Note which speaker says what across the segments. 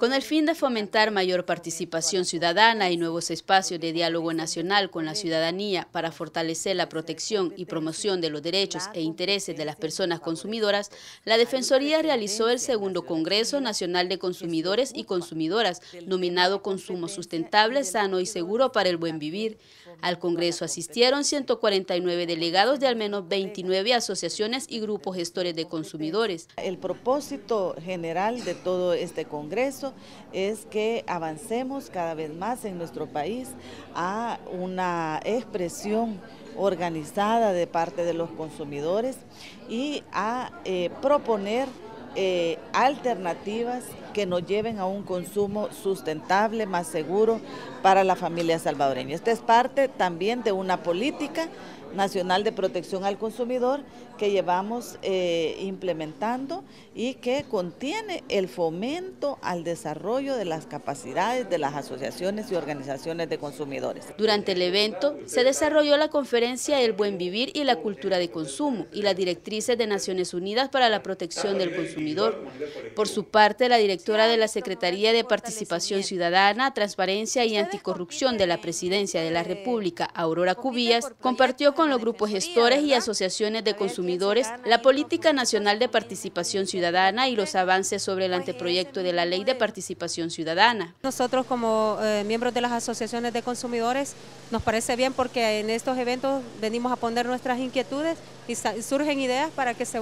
Speaker 1: Con el fin de fomentar mayor participación ciudadana y nuevos espacios de diálogo nacional con la ciudadanía para fortalecer la protección y promoción de los derechos e intereses de las personas consumidoras, la Defensoría realizó el segundo Congreso Nacional de Consumidores y Consumidoras, nominado Consumo Sustentable, Sano y Seguro para el Buen Vivir. Al Congreso asistieron 149 delegados de al menos 29 asociaciones y grupos gestores de consumidores.
Speaker 2: El propósito general de todo este Congreso es que avancemos cada vez más en nuestro país a una expresión organizada de parte de los consumidores y a proponer alternativas que nos lleven a un consumo sustentable, más seguro para la familia salvadoreña. Esta es parte también de una política nacional de protección al consumidor que llevamos implementando y que contiene el fomento al desarrollo de las capacidades de las asociaciones y organizaciones de consumidores.
Speaker 1: Durante el evento se desarrolló la conferencia El Buen Vivir y la Cultura de Consumo y las directrices de Naciones Unidas para la protección del consumidor. Por su parte, la directora de la Secretaría de Participación Ciudadana, Transparencia y Anticorrupción de la Presidencia de la República, Aurora Cubillas, compartió con los grupos gestores y asociaciones de consumidores la Política Nacional de Participación Ciudadana y los avances sobre el anteproyecto de la Ley de Participación Ciudadana.
Speaker 3: Nosotros como miembros de las asociaciones de consumidores nos parece bien porque en estos eventos venimos a poner nuestras inquietudes y surgen ideas para que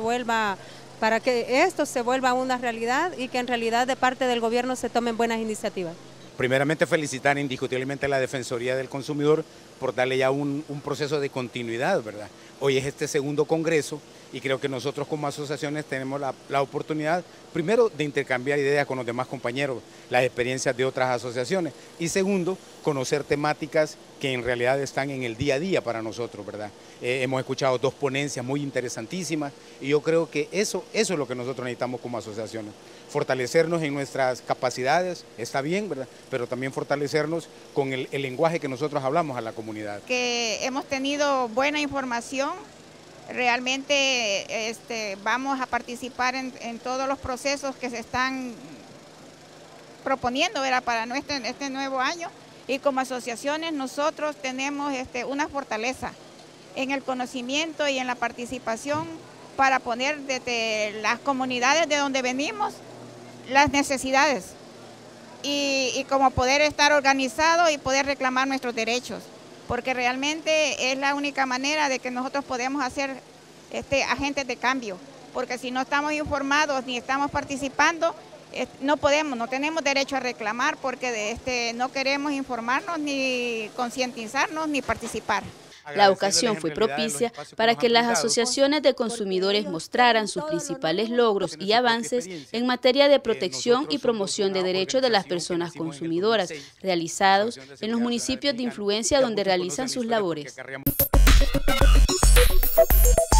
Speaker 3: esto se vuelva una realidad y que en realidad de parte del gobierno se tomen buenas iniciativas.
Speaker 4: Primeramente felicitar indiscutiblemente a la Defensoría del Consumidor por darle ya un proceso de continuidad, ¿verdad? Hoy es este segundo congreso y creo que nosotros como asociaciones tenemos la oportunidad, primero, de intercambiar ideas con los demás compañeros, las experiencias de otras asociaciones, y segundo, conocer temáticas que en realidad están en el día a día para nosotros, ¿verdad? Hemos escuchado dos ponencias muy interesantísimas y yo creo que eso es lo que nosotros necesitamos como asociaciones. Fortalecernos en nuestras capacidades, está bien, ¿verdad? Pero también fortalecernos con el lenguaje que nosotros hablamos a la comunidad.
Speaker 5: Que hemos tenido buena información, realmente vamos a participar en todos los procesos que se están proponiendo, ¿verdad? Para este nuevo año, y como asociaciones nosotros tenemos una fortaleza en el conocimiento y en la participación para poner desde las comunidades de donde venimos las necesidades y como poder estar organizado y poder reclamar nuestros derechos, porque realmente es la única manera de que nosotros podemos ser agentes de cambio, porque si no estamos informados ni estamos participando, no tenemos derecho a reclamar porque no queremos informarnos, ni concientizarnos, ni participar.
Speaker 1: La ocasión fue propicia para que las asociaciones de consumidores mostraran sus principales logros y avances en materia de protección y promoción de derechos de las personas consumidoras, realizados en los municipios de influencia donde realizan sus labores.